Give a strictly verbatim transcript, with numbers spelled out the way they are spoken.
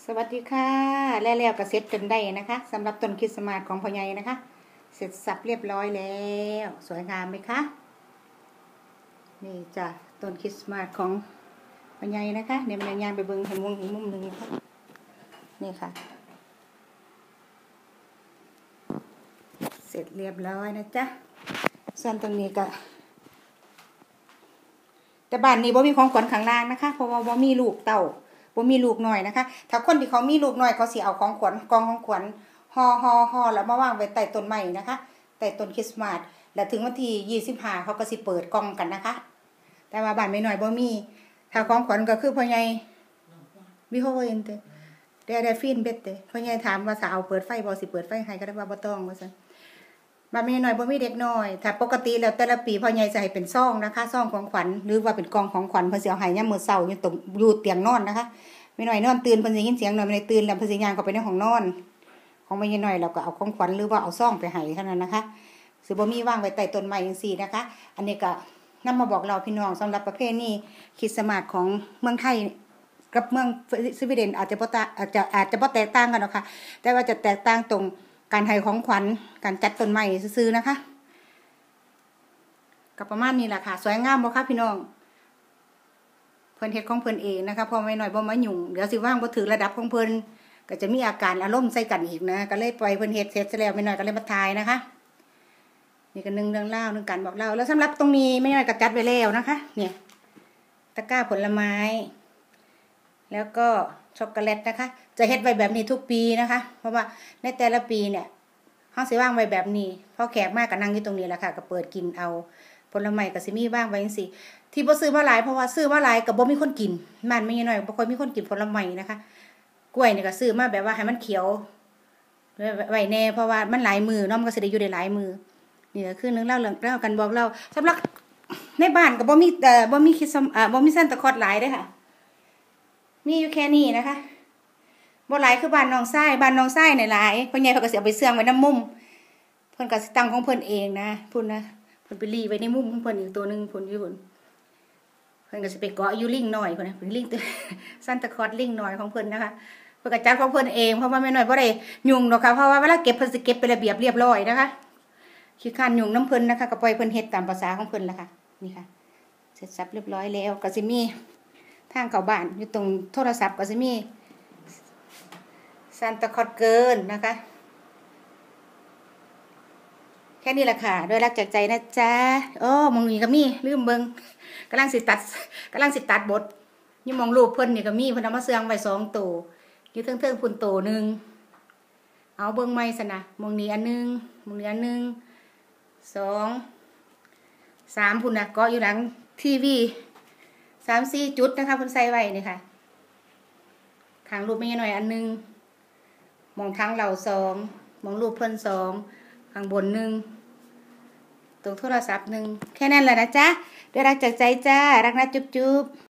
สวัสดีค่ะแล้วแล้วก็เสร็จจนได้นะคะสำหรับต้นคริสต์มาสของพ่อใหญ่นะคะเสร็จสับเรียบร้อยแล้วสวยงามไหมคะนี่จ้ะต้นคริสต์มาสของพ่อใหญ่นะคะเดี๋ยวมันยางไปเบิ้งทางมุมอีกมุมหนึ่งนะคะนี่ค่ะเสร็จเรียบร้อยนะจ๊ะส่วนตรงนี้ก็แต่บ้านนี้บ่มีของขวัญข้างล่างนะคะเพราะว่าบ่มีลูกเต่าบ่มีลูกหน่อยนะคะถ้าคนที่เขามีลูกหน่อยเขาสิเอาของขวัญกองของขวัญห่อห่อห่อแล้วมาวางไว้ใต้ต้นไม้นะคะใต้ต้นคริสต์มาสแล้วถึงวันที่ยี่สิบห้าเขาก็สิเปิดกล่องกันนะคะแต่ว่าบ้านไม่น้อยบ่มีถ้าของขวัญก็คือพ่อใหญ่วิโฮเอ็นเตเดได้ฟินเบ็ดเตพ่อใหญ่ถามว่าจะเอาเปิดไฟบ่สิเปิดไฟให้ก็ได้ว่าบ่ต้องว่าซั่นบ้านไม่น้อยบ่มีเด็กน้อยถ้าปกติแล้วแต่ละปีพ่อใหญ่จะให้เป็นซองนะคะซองของขวัญหรือว่าเป็นกล่องของขวัญเพิ่นสิเอาให้ยามมื้อเช้าอยู่ตรงอยู่เตียงนอนนะคะไม่น้อยนอนตื่นเพิ่นสิยินเสียงหน่อยไม่ได้ตื่นแล้วเพิ่นสิย่างเข้าไปในห้องนอนของไม่น้อยเราก็เอาของขวัญหรือว่าเอาซองไปให้เท่านั้นนะคะสิบ่มีวางไว้ใต้ต้นไม้จังซี่นะคะอันนี้ก็นำมาบอกเราพี่น้องสำหรับประเพณีคริสต์มาสของเมืองไทยกับเมืองสวีเดนอาจจะบ่ต่างอาจจะอาจจะบ่แตกต่างกันหรอกค่ะแต่ว่าจะแตกต่างตรงการให้ของขวัญการจัดต้นไม้ซื่อๆนะคะก็ประมาณนี้แหละค่ะสวยงามบ่คะพี่น้องเพิ่นเฮ็ดของเพิ่นเองนะคะพอไม่น้อยบ่มายุ่งเดี๋ยวสิว่างบ่ถึงระดับของเพิ่นก็จะมีอาการอารมณ์ใส่กันอีกนะก็เลยปล่อยเพิ่นเฮ็ดเสร็จแล้วไม่น้อยก็เลยมาถ่ายนะคะนี่ก็นึงเรื่องเล่านึงการบอกเล่าแล้วสำหรับตรงนี้ไม่น้อยก็จัดไว้แล้วนะคะเนี่ยตะกร้าผลไม้แล้วก็ช็อกโกแลตนะคะจะเฮ็ดไว้แบบนี้ทุกปีนะคะเพราะว่าในแต่ละปีเนี่ยเฮาสิวางไว้แบบนี้พอแขกมาก็นั่งอยู่ตรงนี้แหละค่ะก็เปิดกินเอาผลไม้ก็สิมีวางไว้จังซี่ที่บ่ซื้อมาหลายเพราะว่าซื้อมาหลายก็บ่มีคนกินมันไม่น้อยบ่ค่อยมีคนกินผลไม้นะคะกล้วยนี่ก็ซื้อมาแบบว่าให้มันเขียวไว้แน่เพราะว่ามันหลายมื้อเนาะมันก็สิได้อยู่ได้หลายมื้อนี่ก็คือนึงเล่าเรื่องเล่ากันบอกเล่าสำหรับในบ้านก็บ่มีเอ่อบ่มีคิดเอ่อบ่มีซันตาคลอสหลายเด้อค่ะมีอยู่แค่นี้นะคะบ่หลายคือบ้านน้องชายบ้านน้องชายนี่หลายพ่อใหญ่เพิ่นก็สิเอาไปเสื่องไว้นำมุมเพิ่นก็สิตั้งของเพิ่นเองนะพุ่นนะเพิ่นไปรีไว้ในมุมของเพิ่นอีกตัวนึงพุ่นอยู่พุ่นเพิ่นก็สิไปเกาะอยู่ลิงน้อยพุ่นนะเป็นลิงตัวซันตาคลอสลิงน้อยของเพิ่นนะคะเพิ่นก็จัดของเพิ่นเองเพราะว่าแม่น้อยบ่ได้ยุ่งดอกค่ะเพราะว่าเวลาเก็บเพิ่นสิเก็บเป็นระเบียบเรียบร้อยนะคะขี้คร้านยุ่งน้ำเพิ่นนะคะก็ปล่อยเพิ่นเฮ็ดตามภาษาของเพิ่นล่ะค่ะนี่ค่ะเสร็จสับเรียบร้อยแล้วก็สิมีทางเข้าบ้านอยู่ตรงโทรศัพท์ก็สิมีซันตาคลอสเกินนะคะแค่นี้แหละค่ะด้วยรักจากใจนะจ๊ะโอ้มองนี่ก็มีลืมเบิ่งกำลังสิตัดกำลังสิตัดบทนี่มองรูปเพิ่นนี่ก็มีเพิ่นเอามาเสื่องไว้สองตัวอยู่เทิงๆพุ่นตัวนึงเอาเบิ่งใหม่ซะนะมองนี้อันนึงมองนี้อันนึงสองสามพุ่นน่ะเกาะอยู่หลังทีวีสามสี่จุดนะคะเพิ่นใส่ไว้นี่ค่ะข้างรูปแม่หน่อยอันนึงมองทางเราสองมองรูปเพิ่นสองข้างบนหนึ่งตรงโทรศัพท์หนึ่งแค่นั้นแหละนะจ๊ะด้วยรักจากใจจ้ารักนะจุ๊บจุ๊บ